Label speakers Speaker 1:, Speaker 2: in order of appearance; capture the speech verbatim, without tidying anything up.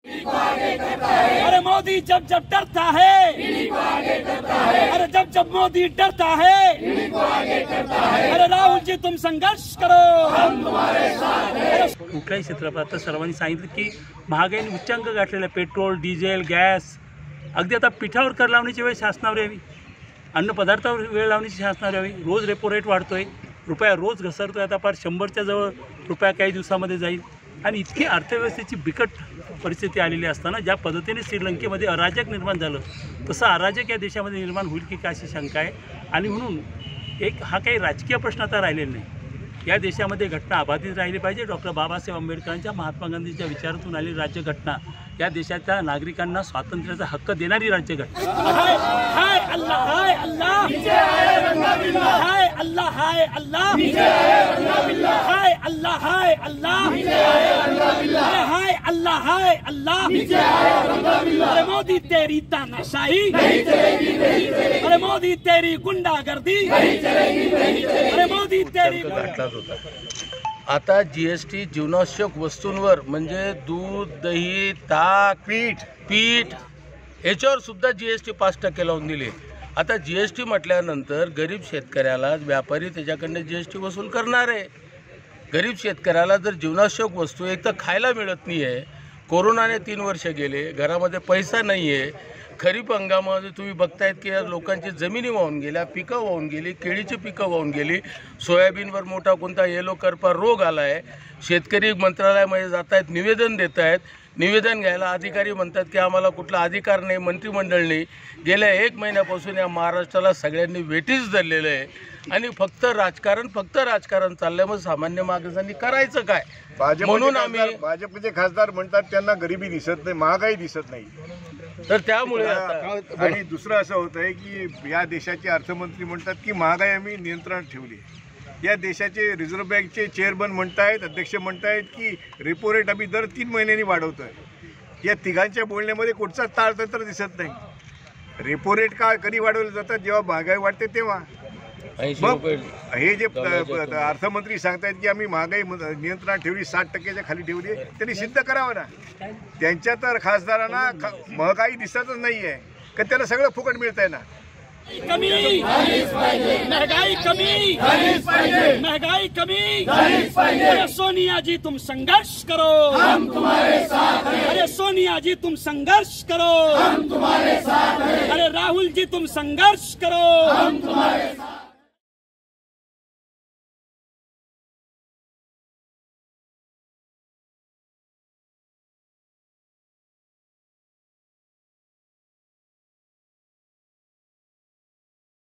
Speaker 1: अरे मोदी जब जब डरता है, अरे जब जब मोदी डरता है, अरे राहुल जी तुम संघर्ष करो, हम तुम्हारे साथ हैं।
Speaker 2: कुठल्याही क्षेत्रात आता सर्वांनी सांगितलं की महागाईने उच्चांक गाठलेला पेट्रोल, डिझेल, गॅस, अगदी आता पिठावर कर लावण्याची वेळ शासनावर यावी, अन्न पदार्थावर वेळ लावण्याची शासनावर यावी। रोज रेपो रेट वाढतोय, रुपया रोज घसरतोय, आता पार शंभरच्या जवळ रुपया काही दिवसामध्ये जाईल आणि इतकी अर्थव्यवस्थेची बिकट परिस्थिती आलेली असताना ज्या पद्धतीने श्रीलंकेमध्ये अराजक निर्माण झालं तसं अराजक या देशामध्ये निर्माण होईल की काय अशी शंका आहे। आणि म्हणून एक हा काही राजकीय प्रश्न आता राहिलेला नाही, या देशामध्ये घटना अबाधित राहिली पाहिजे। डॉक्टर बाबासाहेब आंबेडकरांच्या, महात्मा गांधींच्या विचारातून आलेली राज्यघटना या देशाच्या नागरिकांना स्वातंत्र्याचा हक्क देणारी राज्यघटना।
Speaker 1: हाय हाय अल्लाह, हाय अल्लाह, हाय अल्लाह, हाय अल्लाह, हाय अल्लाह, हाय अल्लाह, हाय अल्लाह, हाय अल्लाह। अरे मोदी तेरी तानाशाही नहीं चलेगी, नहीं चलेगी। अरे मोदी तेरी गुंडागर्दी नहीं चलेगी, नहीं चलेगी। अरे मोदी तेरी
Speaker 3: आता जीएसटी जीवनावश्यक वस्तूंवर म्हणजे दूध, दही, ताक, पीठ पीठ याच्यावर सुद्धा जीएसटी पाच टक्के लावून दिले। आता जीएसटी म्हटल्यानंतर गरीब शेतकऱ्याला व्यापारी त्याच्याकडनं जीएसटी वसूल करणार आहे। गरीब शेतकऱ्याला जर जीवनावश्यक वस्तू एक तर खायला मिळत नाही आहे, कोरोनाने तीन वर्ष गेले, घरामध्ये पैसा नाही आहे, खरीप हंगामामध्ये तुम्ही बघतायत की लोकांची जमिनी वाहून गेल्या, पिकं वाहून गेली, केळीची पिकं वाहून गेली, सोयाबीनवर मोठा कोणता येलो करपा रोग आला आहे। शेतकरी मंत्रालयामध्ये जात आहेत, निवेदन देत आहेत, निवेदन घ्यायला अधिकारी म्हणतात की आम्हाला कुठला अधिकार नाही, मंत्रिमंडळ नाही। गेल्या एक महिन्यापासून या महाराष्ट्राला सगळ्यांनी वेठीस धरलेलं आहे आणि फक्त राजकारण फक्त राजकारण चाललंय। मग सामान्य माणसांनी करायचं काय? म्हणून आम्ही
Speaker 4: भाजपचे खासदार म्हणतात त्यांना गरिबी दिसत नाही, महागाई दिसत नाही,
Speaker 3: तर त्यामुळे
Speaker 4: आणि दुसरं असं होत आहे की या देशाचे अर्थमंत्री म्हणतात की महागाई आम्ही नियंत्रणात ठेवली। या देशाचे रिझर्व्ह बँकचे चेअरमन म्हणतायत, अध्यक्ष म्हणतायत की रेपो रेट आम्ही दर तीन महिन्यांनी वाढवतोय। या तिघांच्या बोलण्यामध्ये कुठचाच ताळतंत्र दिसत नाही। रेपो रेट का कधी वाढवले जातात? जेव्हा महागाई वाढते तेव्हा। मग हे जे अर्थमंत्री सांगतायत की आम्ही महागाई नियंत्रणात ठेवली, साठ टक्क्याच्या खाली ठेवली, त्यांनी सिद्ध करावं ना। त्यांच्या तर खासदारांना महागाई दिसतच नाही आहे का, त्याला सगळं फुकट मिळत आहे ना।
Speaker 1: कमी महंगाई कमी, महंगाई कमी। अरे सोनिया जी तुम संघर्ष करो, हम तुम्हारे साथ हैं। अरे सोनिया जी तुम संघर्ष करो, हम तुम्हारे साथ हैं। अरे राहुल जी तुम संघर्ष करो, हम तुम्हारे साथ।